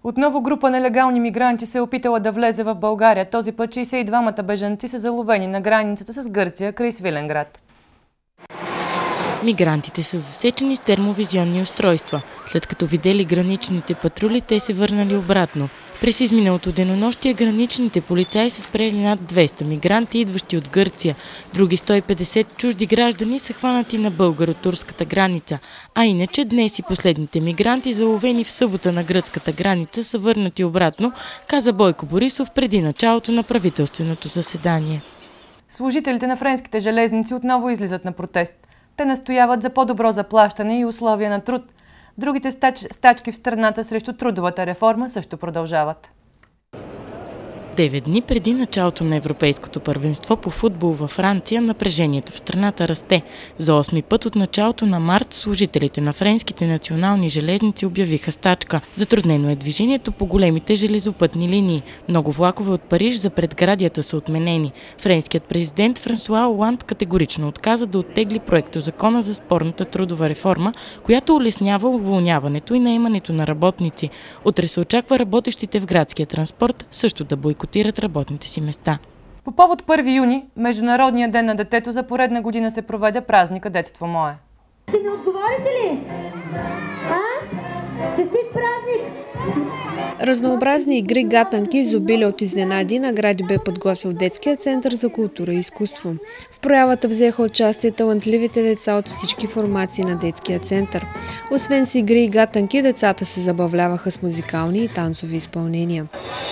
Отново група нелегални мигранти се е опитала да влезе в България. Този път 62-мата бежанци са заловени на границата с Гърция край Свиленград. Мигрантите са засечени с термовизионни устройства. След като видели граничните патрули, те се върнали обратно. През изминалото денонощие граничните полицаи са спрели над 200 мигранти, идващи от Гърция. Други 150 чужди граждани са хванати на българо-турската граница. А иначе днес и последните мигранти, заловени в събота на гръцката граница, са върнати обратно, каза Бойко Борисов преди началото на правителственото заседание. Служителите на френските железници отново излизат на протест. Те настояват за по-добро заплащане и условия на труд. Другите стачки в страната срещу трудовата реформа също продължават. 9 дни преди началото на Европейското първенство по футбол във Франция, напрежението в страната расте. За 8-ми път от началото на март служителите на френските национални железници обявиха стачка. Затруднено е движението по големите железопътни линии. Много влакове от Париж за предградията са отменени. Френският президент Франсуа Оланд категорично отказа да оттегли проектозакона за спорната трудова реформа, която улеснява уволняването и наемането на работници. Утре се очаква работещите в градския транспорт също да бойкотират работните си места. По повод 1 юни, Международния ден на детето, за поредна година се проведе празника Детство мое. Ще ми отговорите ли? Честит празник! Разнообразни игри, гатанки, изобилие от изненади награди бе подготвил Детския център за култура и изкуство. В проявата взеха участие талантливите деца от всички формации на Детския център. Освен с игри и гатанки, децата се забавляваха с музикални и танцови изпълнения.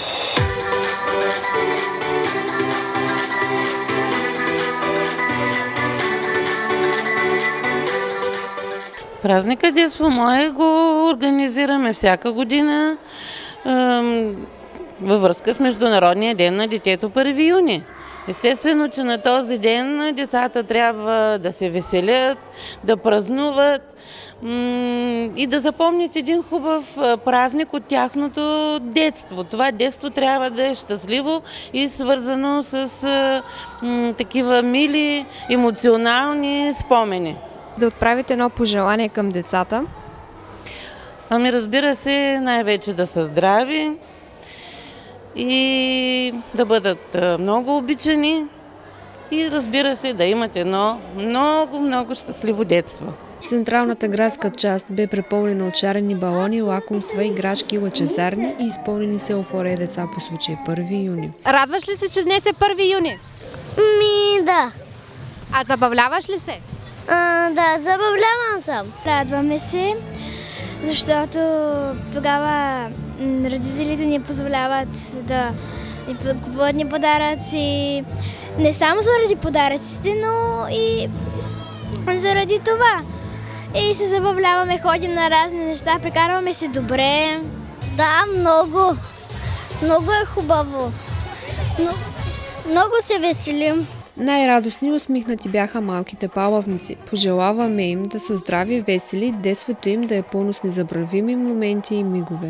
Празника Детство мое го организираме всяка година във връзка с Международния ден на детето 1 юни. Естествено, че на този ден децата трябва да се веселят, да празнуват и да запомнят един хубав празник от тяхното детство. Това детство трябва да е щастливо и свързано с такива мили, емоционални спомени. Да отправите едно пожелание към децата? Ами разбира се, най-вече да са здрави и да бъдат много обичани и разбира се да имат едно много щастливо детство. Централната градска част бе препълнена от шарени балони, лакомства, играчки, лъчезарни и изпълнени с еуфория деца по случай 1 юни. Радваш ли се, че днес е 1 юни? Да. А забавляваш ли се? Да, забавлявам съм. Радваме се, защото тогава родителите ни позволяват да купуват ни подаръци. Не само заради подаръците, но и заради това. И се забавляваме, ходим на разни неща, прекарваме се добре. Да, много. Много е хубаво. Много се веселим. Най-радостни и усмихнати бяха малките палавници. Пожелаваме им да са здрави, весели, детството им да е пълно с незабравими моменти и мигове.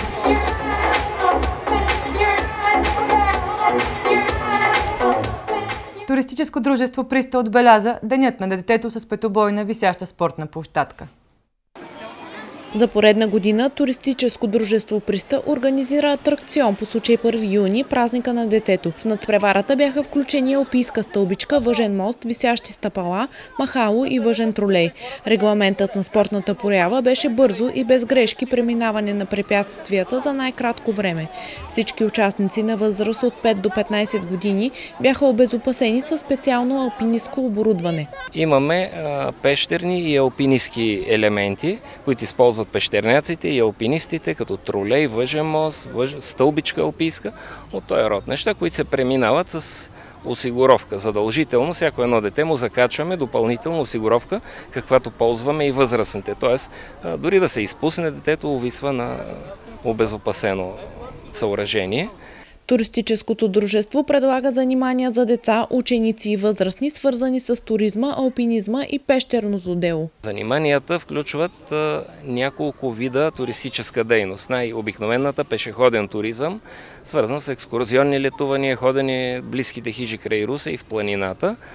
Туристическо дружество Приста отбеляза Денят на детето с петобойна висяща спортна площадка. За поредна година туристическо дружество Приста организира атракцион по случай 1 юни, празника на детето. В надпреварата бяха включени алпийска стълбичка, въжен мост, висящи стъпала, махало и въжен тролей. Регламентът на спортната проява беше бързо и без грешки преминаване на препятствията за най-кратко време. Всички участници на възраст от 5 до 15 години бяха обезопасени със специално алпинистко оборудване. Имаме пещерни и алпинистки елементи, които използват пещерняците и алпинистите, като тролей, въжен мост, стълбичка алпийска, от този род неща, които се преминават с осигуровка. Задължително всяко едно дете му закачваме допълнително осигуровка, каквато ползваме и възрастните. Тоест, дори да се изпусне, детето увисва на обезопасено съоръжение. Туристическото дружество предлага занимания за деца, ученици и възрастни, свързани с туризма, алпинизма и пещерното дело. Заниманията включват няколко вида туристическа дейност. Най-обикновената пешеходен туризъм, свързан с екскурзионни летувания, ходене в близките хижи край Русе и в планината.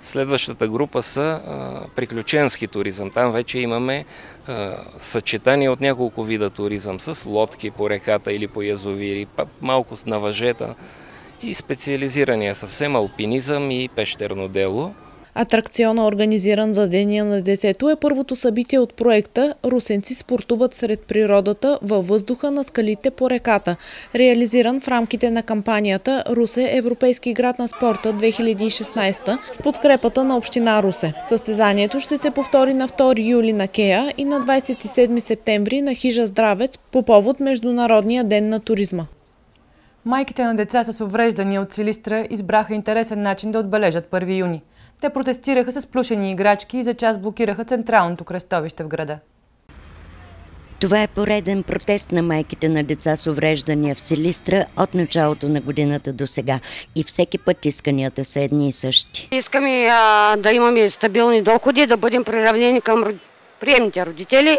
Следващата група са приключенски туризъм. Там вече имаме съчетание от няколко вида туризъм с лодки по реката или по язовири, малко на въжета и специализирания съвсем алпинизъм и пещерно дело. Атракциона, организиран за Деня на детето, е първото събитие от проекта «Русенци спортуват сред природата във въздуха на скалите по реката», реализиран в рамките на кампанията «Русе – Европейски град на спорта 2016» с подкрепата на община Русе. Състезанието ще се повтори на 2 юли на Кея и на 27 септември на хижа Здравец по повод Международния ден на туризма. Майките на деца с увреждания от Силистра избраха интересен начин да отбележат 1 юни. Те протестираха с плюшени играчки и за час блокираха централното кръстовище в града. Това е пореден протест на майките на деца с увреждания в Силистра от началото на годината до сега. И всеки път исканията са едни и същи. Искаме да имаме стабилни доходи, да бъдем приравнени към приемните родители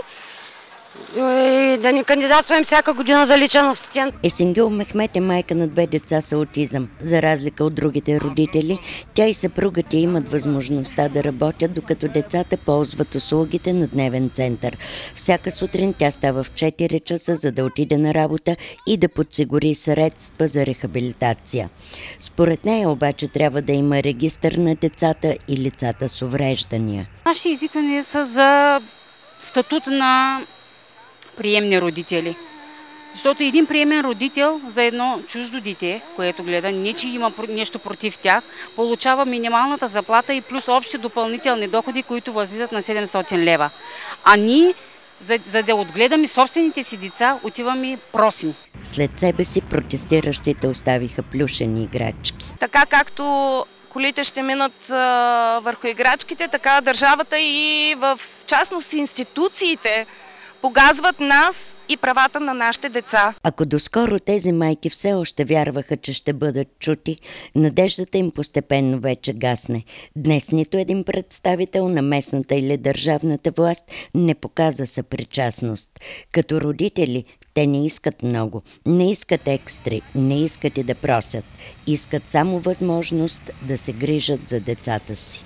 и да не кандидатстваме всяка година за личен асистент. Есенгюл Мехмет е майка на 2 деца с аутизъм. За разлика от другите родители, тя и съпругът ѝ имат възможността да работят, докато децата ползват услугите на дневен център. Всяка сутрин тя става в 4 часа, за да отиде на работа и да подсигури средства за рехабилитация. Според нея обаче трябва да има регистър на децата и лицата с увреждания. Наши изисквания са за статут на приемни родители. Защото един приемен родител за едно чуждо дете, което гледа, не че има нещо против тях, получава минималната заплата и плюс общи допълнителни доходи, които възлизат на 700 лева. А ние, за да отгледаме собствените си деца, отиваме и просим. След себе си протестиращите оставиха плюшени играчки. Така както колите ще минат върху играчките, така държавата и в частност институциите погазват нас и правата на нашите деца. Ако доскоро тези майки все още вярваха, че ще бъдат чути, надеждата им постепенно вече гасне. Днес нито един представител на местната или държавната власт не показа съпричастност. Като родители, те не искат много, не искат екстри, не искат и да просят. Искат само възможност да се грижат за децата си.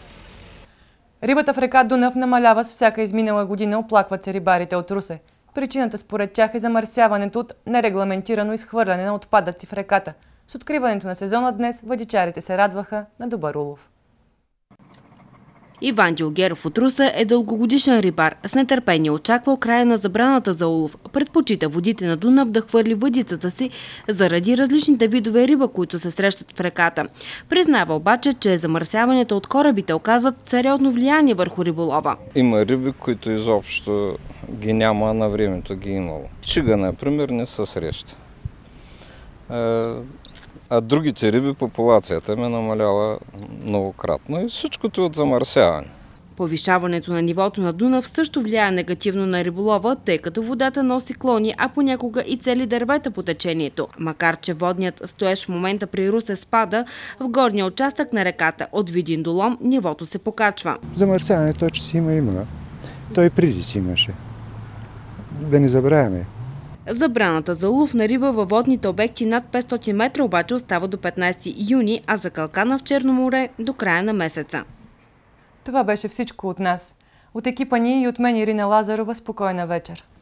Рибата в река Дунав намалява с всяка изминала година, оплакват се рибарите от Русе. Причината според тях е замърсяването от нерегламентирано изхвърляне на отпадъци в реката. С откриването на сезона днес въдичарите се радваха на добър улов. Иван Дилгеров от Русе е дългогодишен рибар. С нетърпение очаквал края на забраната за улов. Предпочита водите на Дунав да хвърли въдицата си заради различните видове риба, които се срещат в реката. Признава обаче, че замърсяването от корабите оказват сериозно влияние върху риболова. Има риби, които изобщо ги няма, на времето ги имало. Чига, например, не се среща. А другите риби популацията ме намаляла многократно и всичкото от замърсяване. Повишаването на нивото на Дунав също влияе негативно на риболова, тъй като водата носи клони, а понякога и цели дървета по течението. Макар че водният стоеж в момента при Русе спада, в горния участък на реката от Видин до Лом нивото се покачва. Замърсяването, че си има. Той преди си имаше. Да не забравяме. Забраната за улов на риба във водните обекти над 500 метра обаче остава до 15 юни, а за калкана в Черно море до края на месеца. Това беше всичко от нас. От екипа ни и от мен Ирина Лазарова, спокойна вечер.